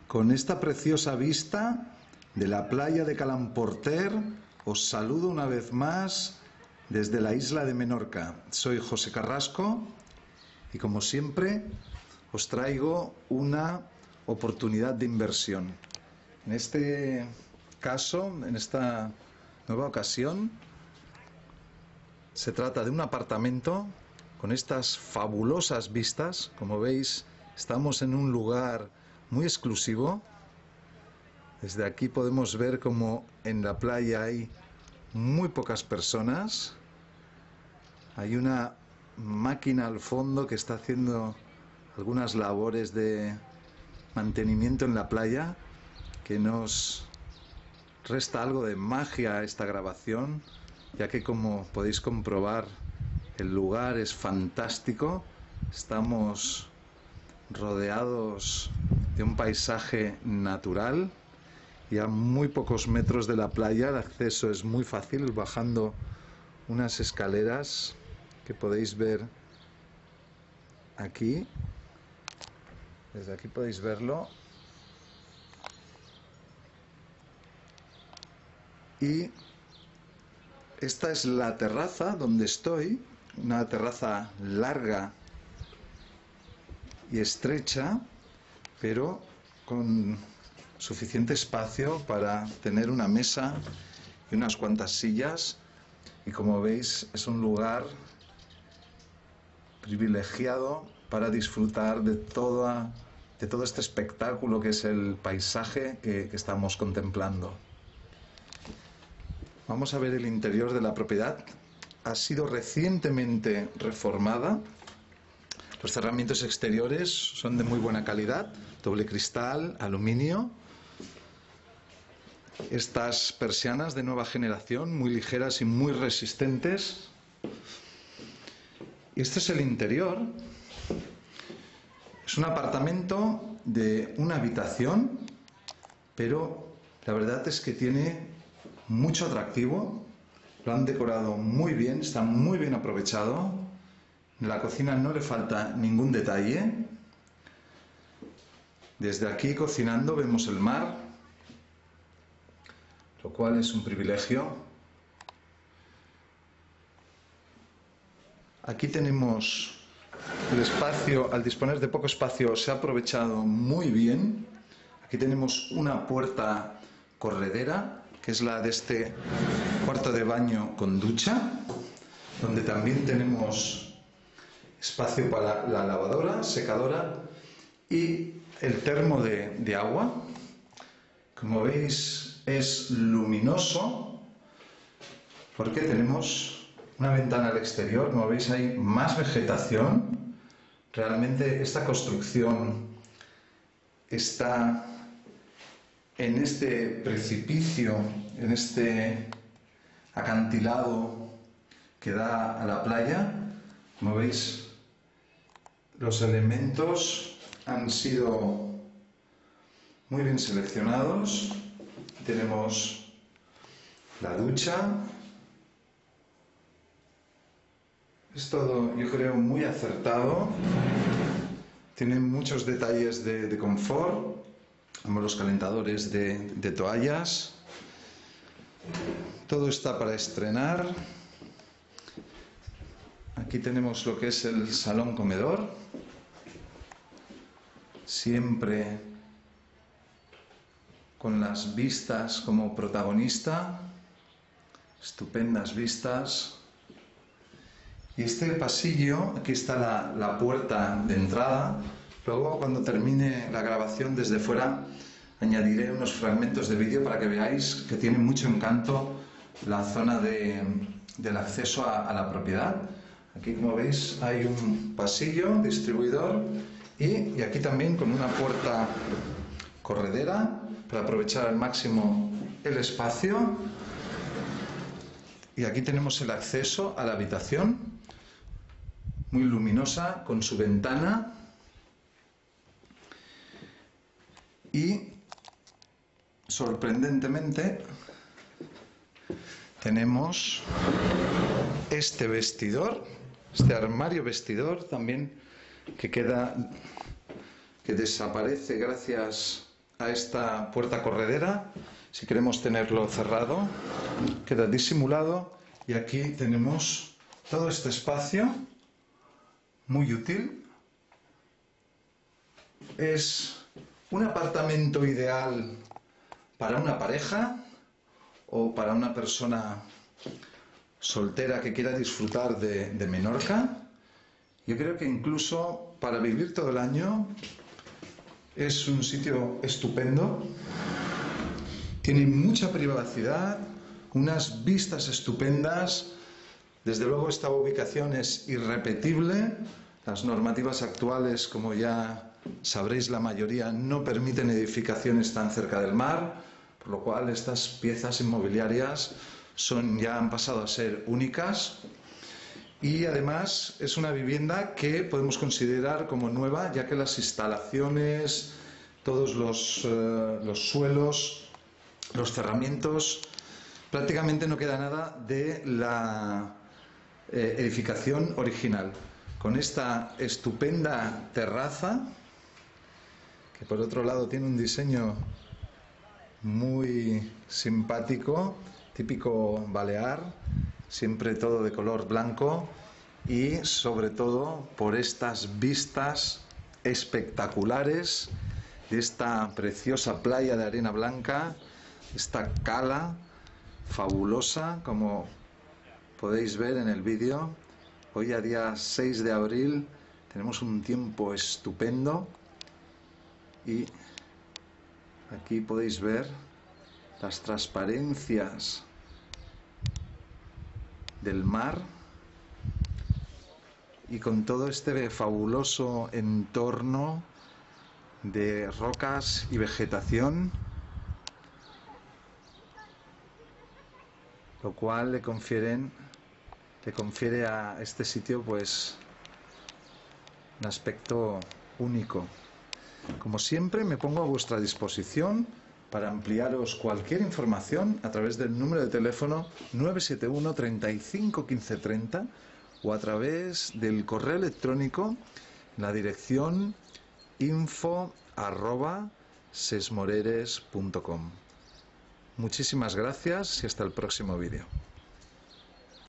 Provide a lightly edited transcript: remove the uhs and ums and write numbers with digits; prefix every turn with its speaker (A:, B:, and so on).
A: Con esta preciosa vista de la playa de Calamporter, os saludo una vez más desde la isla de Menorca. Soy José Carrasco y, como siempre, os traigo una oportunidad de inversión. En este caso, en esta nueva ocasión, se trata de un apartamento con estas fabulosas vistas. Como veis, estamos en un lugar muy exclusivo. Desde aquí podemos ver como en la playa hay muy pocas personas. Hay una máquina al fondo que está haciendo algunas labores de mantenimiento en la playa, que nos resta algo de magia a esta grabación, ya que, como podéis comprobar, el lugar es fantástico. Estamos rodeados de un paisaje natural y a muy pocos metros de la playa. El acceso es muy fácil, bajando unas escaleras que podéis ver aquí. Desde aquí podéis verlo. Y esta es la terraza donde estoy, una terraza larga y estrecha, pero con suficiente espacio para tener una mesa y unas cuantas sillas. Y como veis, es un lugar privilegiado para disfrutar de todo este espectáculo que es el paisaje que estamos contemplando. Vamos a ver el interior de la propiedad. Ha sido recientemente reformada. Los cerramientos exteriores son de muy buena calidad, doble cristal, aluminio. Estas persianas de nueva generación, muy ligeras y muy resistentes. Y este es el interior. Es un apartamento de una habitación, pero la verdad es que tiene mucho atractivo. Lo han decorado muy bien, está muy bien aprovechado. En la cocina no le falta ningún detalle. Desde aquí, cocinando, vemos el mar, lo cual es un privilegio. Aquí tenemos el espacio. Al disponer de poco espacio, se ha aprovechado muy bien. Aquí tenemos una puerta corredera, que es la de este cuarto de baño con ducha, donde también tenemos espacio para la lavadora, secadora y el termo de agua. Como veis, es luminoso porque tenemos una ventana al exterior. Como veis, hay más vegetación. Realmente esta construcción está en este precipicio, en este acantilado que da a la playa. Como veis, los elementos han sido muy bien seleccionados. Tenemos la ducha. Es todo, yo creo, muy acertado. Tiene muchos detalles de confort. Tenemos los calentadores de toallas. Todo está para estrenar. Aquí tenemos lo que es el salón comedor. Siempre con las vistas como protagonista. Estupendas vistas. Y este pasillo, aquí está la puerta de entrada. Luego, cuando termine la grabación desde fuera, añadiré unos fragmentos de vídeo para que veáis que tiene mucho encanto la zona del acceso a la propiedad. Aquí, como veis, hay un pasillo distribuidor y aquí también con una puerta corredera para aprovechar al máximo el espacio. Y aquí tenemos el acceso a la habitación, muy luminosa, con su ventana. Y, sorprendentemente, tenemos este vestidor, este armario vestidor también, que desaparece gracias a esta puerta corredera. Si queremos tenerlo cerrado, queda disimulado. Y aquí tenemos todo este espacio, muy útil. Es un apartamento ideal para una pareja o para una persona soltera que quiera disfrutar de Menorca. Yo creo que incluso para vivir todo el año es un sitio estupendo. Tiene mucha privacidad, unas vistas estupendas. Desde luego esta ubicación es irrepetible. Las normativas actuales, como ya sabréis la mayoría, no permiten edificaciones tan cerca del mar, por lo cual estas piezas inmobiliarias ya han pasado a ser únicas. Y además es una vivienda que podemos considerar como nueva, ya que las instalaciones, todos los suelos, los cerramientos, prácticamente no queda nada de la edificación original. Con esta estupenda terraza, que por otro lado tiene un diseño muy simpático, típico balear, siempre todo de color blanco, y sobre todo por estas vistas espectaculares de esta preciosa playa de arena blanca, esta cala fabulosa, como podéis ver en el vídeo. Hoy, a día 6 de abril, tenemos un tiempo estupendo y aquí podéis ver las transparencias del mar y con todo este fabuloso entorno de rocas y vegetación, lo cual le confiere a este sitio pues un aspecto único. Como siempre, me pongo a vuestra disposición para ampliaros cualquier información a través del número de teléfono 971 35 15 30 o a través del correo electrónico en la dirección info@sesmoreres.com. Muchísimas gracias y hasta el próximo vídeo.